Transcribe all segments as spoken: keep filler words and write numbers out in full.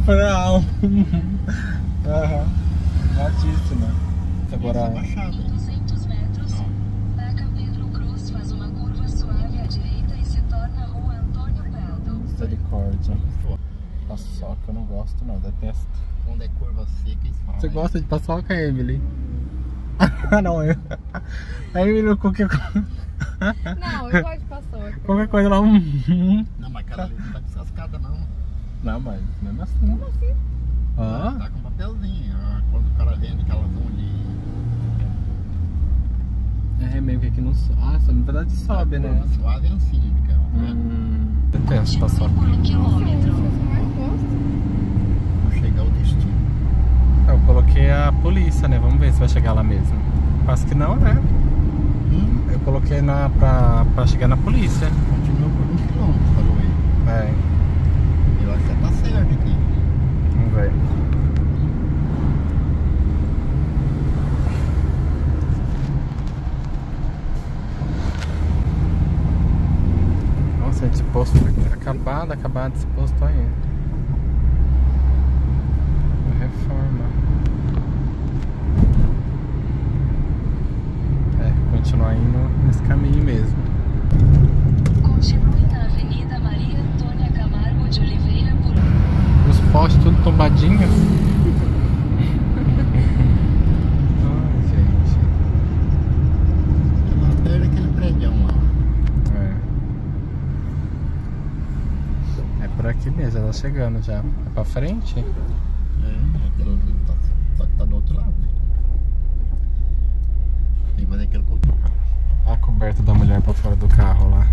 Não. Aham. Batíssima. Agora. duzentos metros, Beca Pedro Cruz faz uma curva suave à direita e se torna a Rua Antônio Peldo. Misericórdia. Paçoca eu não gosto não, detesto. Quando é curva seca, isso fala. Você gosta de paçoca, Emily? Ah, não, eu. A Emily qualquer coisa. Não, eu gosto de paçoca. Qualquer coisa lá. Não, mas aquela ali não tá descascada não. Não, mas mesmo assim. Como assim? Ah. Tá com papelzinho. Ah, quando o cara vende aquelas vão ali. É meio que aqui não sobe. Ah, na verdade sobe, né? Curva suave é assim, Micael. Hum. Detesto paçoca. Por um quilômetro. Vou chegar ao destino. Eu coloquei a polícia, né? Vamos ver se vai chegar lá mesmo. Acho que não, né? Hum, Eu coloquei na, pra, pra chegar na polícia. continua por um quilômetro, falou ele. É, Eu acho que tá certo aqui. vamos ver. Nossa, esse posto acabado, acabado esse posto aí. Reforma. É, continuar indo nesse caminho mesmo. Continue na Avenida Maria Antônia Camargo de Oliveira por... Os postes tudo tombadinhos. Ai, gente. Lá perto daquele prédio lá. É. É por aqui mesmo, já tá chegando já. É pra frente? É, aquele ali tá, só que tá do outro lado. Tem que fazer aquele contorno. A coberta da mulher pra fora do carro lá.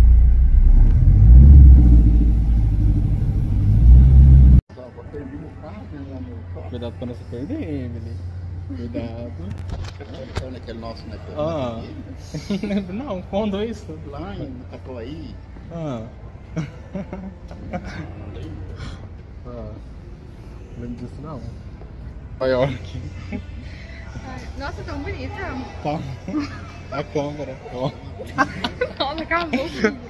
Cuidado pra não se perder, Emily. Cuidado. Olha aquele nosso, né? Ah. Não, quando isso? Lá em Itacoaí. Ah. Ah. Não lembro disso não. Olha aqui. Nossa, tão bonita. Tá. A câmera. Ó. Nossa, acabou.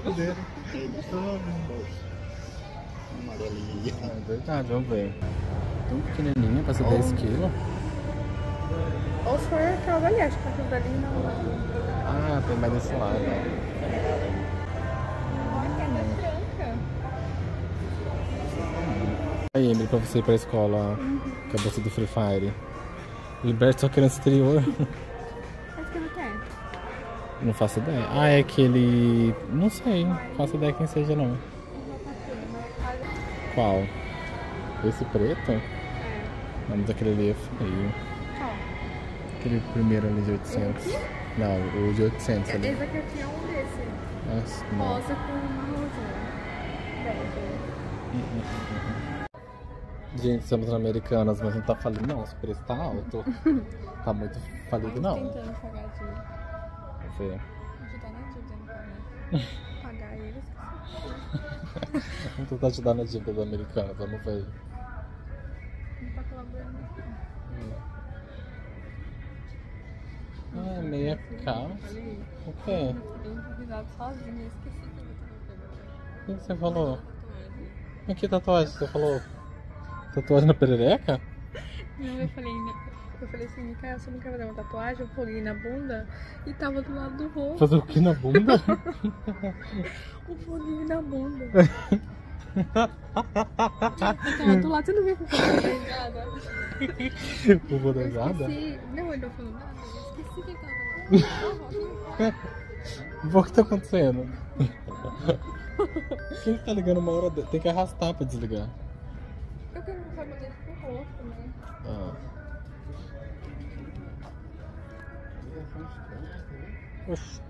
Amarelinha. É verdade, vamos ver. Tão pequenininha pra ser dez quilos. Ou se for aquela dali, acho que aquela dali não. Ah, tem mais desse lado. Olha, ela é branca. Aí, Emily, pra você ir pra escola, que é você do Free Fire. Liberte sua criança exterior. Acho que não quer. Não faço ideia. Ah, é aquele... Não sei, não faço ideia quem seja não. Qual? Esse preto? É. Não, mas aquele ali é feio. Qual? Aquele primeiro ali de oitocentos. Não, o de oitocentos ali. Esse aqui é um desse. Nossa, não. Rosa com marronzinho. Bege. Gente, estamos na Americanas, mas não tá falido não. Esse preço tá alto. Tá muito falido não. Tentando pagar de... Vamos ver. Ajudar na dívida, não pagar. Pagar eles. Vamos tentar te dar na dívida da Americanas, vamos ver. Não tá colaborando. Ah, meia calça. O quê? Eu tenho improvisado sozinha, esqueci que eu tava pegando. O que você falou? Que tatuagem você falou? Tatuagem na perereca? Não, eu falei, né? Eu falei assim, Micael, você não quer fazer uma tatuagem? Eu foguei na bunda e tava do lado do rosto. Fazer o que na bunda? Um foguinho na bunda. Eu tava do lado, você não viu que eu falei pesada? O vou dançada? Esqueci. Não, ele não falou nada, eu esqueci que ele tava do lado. O que tá acontecendo? Quem que tá ligando uma hora? De... Tem que arrastar pra desligar. Eu quero uma forma dele pro rosto, né? Ah. Oxi.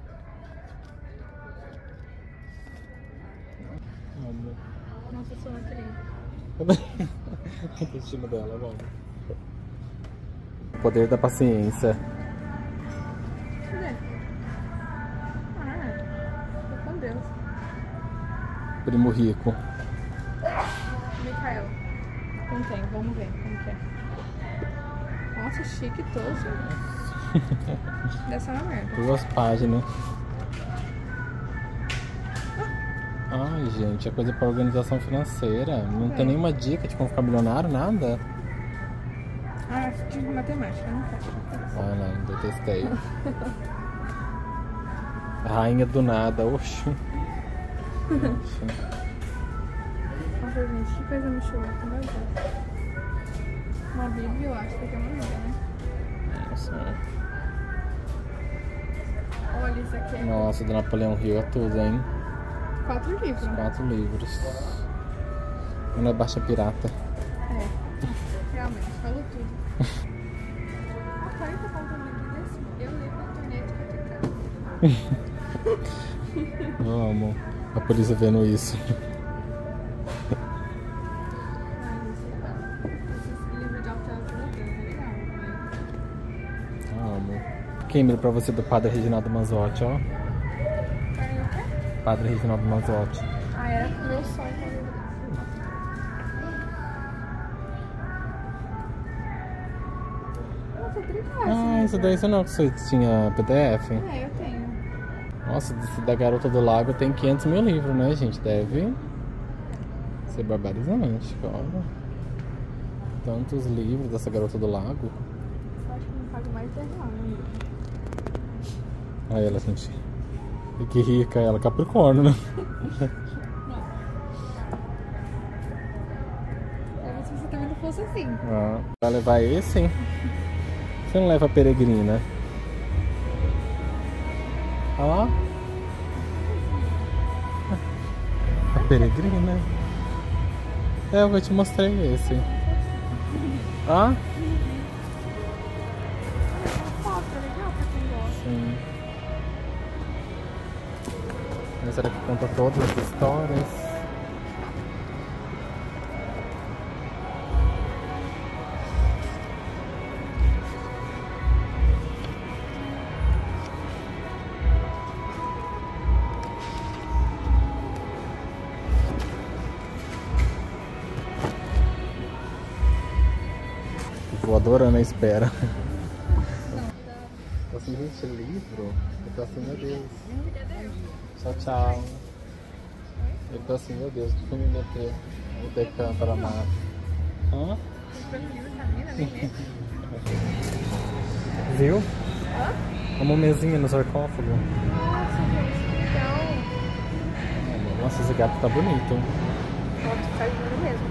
Nossa, eu sou uma criança. O destino dela, vamos. Poder da paciência. Cadê? Ah, tô com Deus. Primo rico. Micael. Não tem, vamos ver como que é. Nossa, chique toso. Dessa na merda. Duas páginas. Ai, gente, é coisa pra organização financeira. Não tem nenhuma dica de como ficar milionário, nada. Ah, de matemática, não fecha. Ah, não, detestei. Rainha do nada, oxi. Oxi. Nossa, gente, que coisa mexilhenta, meu Deus. Uma bíblia, eu acho que é uma bíblia, né? Nossa. Olha, isso aqui é Nossa, do Napoleão Hill é tudo, hein? quatro livros. Quatro livros. Não é baixa pirata. É, realmente, falou tudo. A quarenta conta um livro desse, eu li na internet pra ficar. Eu amo a polícia vendo isso. Ai, sei lá. Esses livros de autoajuda é legal, mas... Eu amo. Kimberly, pra você do Padre Reginaldo Manzotti, ó. Peraí, o quê? Padre Reginaldo Manzotti. Ah, era meu sonho com o livro desse. Nossa, trinta reais. Ah, isso daí você não que você tinha P D F? É, eu tenho. Nossa, desse da Garota do Lago tem quinhentos mil livros, né, gente? Deve ser barbarizante, olha. Tantos livros dessa Garota do Lago. Eu acho que não pago mais dez reais no livro. Aí ela, gente. E que rica ela, Capricórnio, né? É, se você também não fosse assim. Ah, vai levar esse, hein? Você não leva a peregrina? Olha lá. A peregrina. É, eu vou te mostrar esse. Ah? Foto, é legal pra quem gosta. Sim. Mas será que conta todas as histórias? Tô adorando a espera. Tô assim, gente, livro. Eu tô assim, meu Deus. Tchau, tchau. Eu tô assim, meu Deus, que me meter no Decã para amar. Hã? Viu? Hã? Uma mesinha no sarcófago. Nossa, gente, que legal. Nossa, esse gato tá bonito. Foto faz dinheiro mesmo.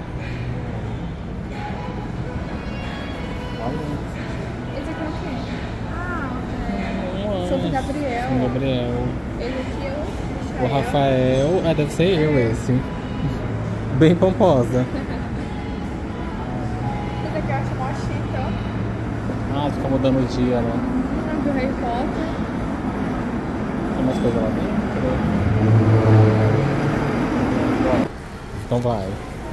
Olha. Esse aqui é o quê? Ah, é... Uai. São Gabriel. São Gabriel. Ele aqui é O Rafael. Ah, deve ser eu esse. Bem pomposa. Esse aqui eu acho mó chique, ó. Ah, fica mudando o dia, né? Ah, do Harry Potter. Tem mais coisa lá dentro? Então vai.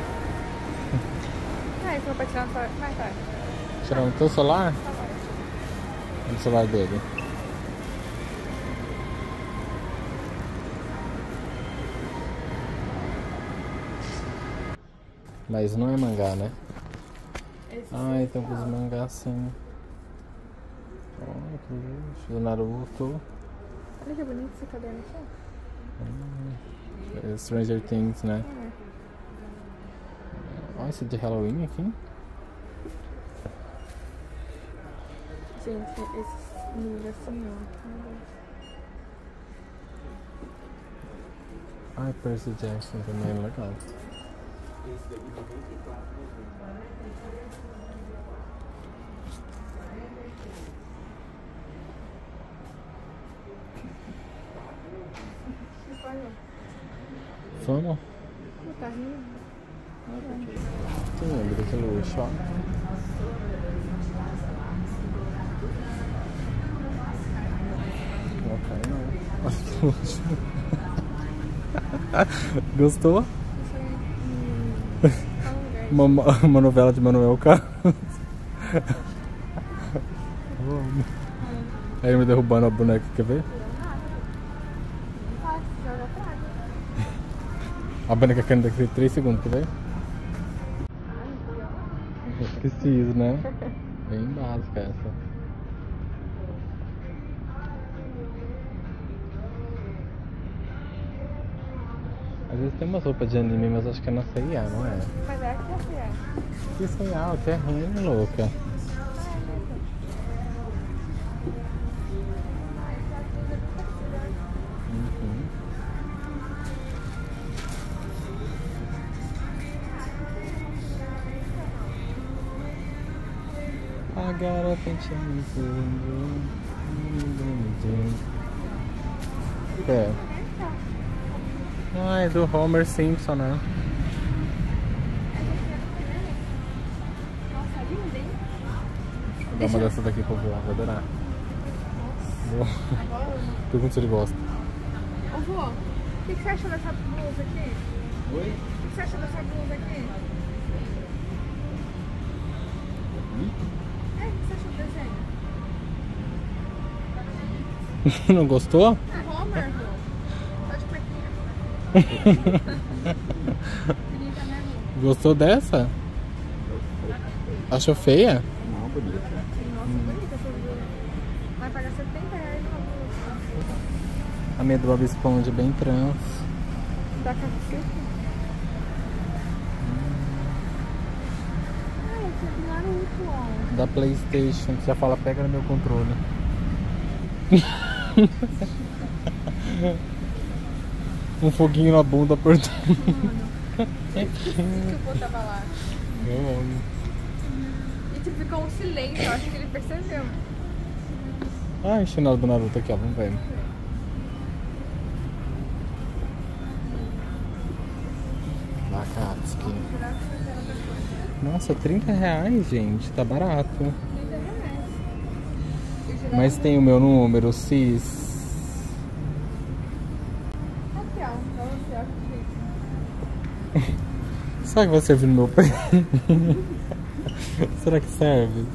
Ah, isso não vai tirar no celular. Vai, vai. Tirar no teu celular? Tá bom. No celular dele. Mas não é mangá, né? Esse Ai, tem alguns mangás sim. Olha que luxo. Do Naruto. Olha que bonito esse caderno aqui, ó. É Stranger Things, né? É. Olha esse de Halloween aqui. Gente, esses livros assim, ó. Meu Deus. Ai, Percy Jackson também é legal. Vamos? Não tá rindo? Que lindo, que luxo, ó. Não cai não. Olha que luxo. Gostou? Uma, uma novela de Manuel Carlos. Aí ele me derrubando a boneca, quer ver? A boneca caindo daqui três segundos, quer ver? Preciso, né? Bem básica essa. Às vezes tem umas roupas de anime, mas acho que é na C e A, não é? Mas é aqui assim, é. Que C e A, o que é ruim, louca. Uhum. Agora a é. Ah, é do Homer Simpson, né? Nossa, lindo, hein? Vou dar uma dessa daqui pro vô, vai adorar. Vou. Pergunta se ele gosta. Ô vô, o que, que você achou dessa blusa aqui? Oi? O que você achou dessa blusa aqui? É, o que você achou do desenho? Não gostou? Ah, Homer, vô. Só de cuequinha. Bonita, né, vô? Gostou dessa? Achou feia? Não, bonita. Nossa, bonita essa blusa. Vai pagar setenta reais uma blusa. A minha do Bob Esponja, bem trans. Da cacete. Ah, esse é do Naruto, ó. Da PlayStation, que já fala, pega no meu controle. Um foguinho na bunda apertando. Que o vô tava lá. Eu amo. E tipo, ficou um silêncio, eu acho que ele percebeu. Ah, o chinelo do Naruto aqui, ó, vamos ver. Akatsuki. Nossa, trinta reais, gente, tá barato. trinta reais. Mas tem o meu número, Cis. Aqui, ó. Pra você, ó. Que chique. Será que vai servir no meu pé? Será que serve?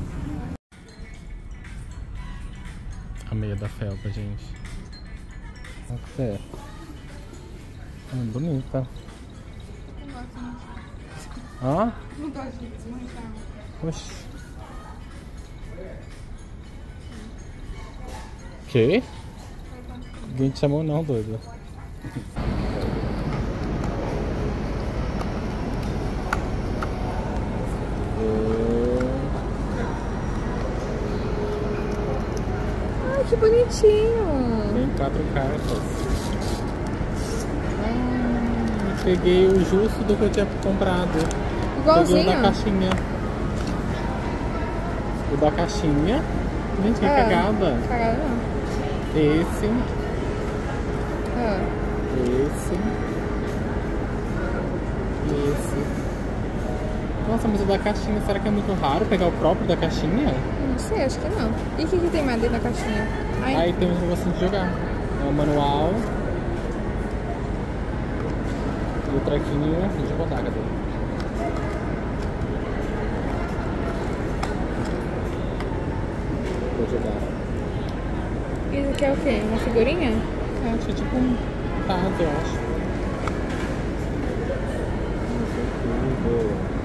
A meia da felpa, gente. Olha que é. Ah, bonita. Não gosto de manchar. Ó. Não gosto de desmanchar. Oxi. Que? Ninguém te chamou não, doido. Ai, que bonitinho. Tem quatro cartas. Ah, peguei o justo do que eu tinha comprado. Igualzinho. Peguei o da caixinha. O da caixinha. Gente, que É. cagada. Cagada não. Esse. Ah. Esse. Esse. Nossa, mas o da caixinha, será que é muito raro pegar o próprio da caixinha? Não sei, acho que não. E o que, que tem mais dentro da caixinha? Ai, Aí tem uns negocinhos de jogar. É o manual. E o trequinho de rodar, cadê? Vou jogar. isso aqui é o quê? Uma figurinha? É, acho que é tipo um tazo, eu acho. Tudo.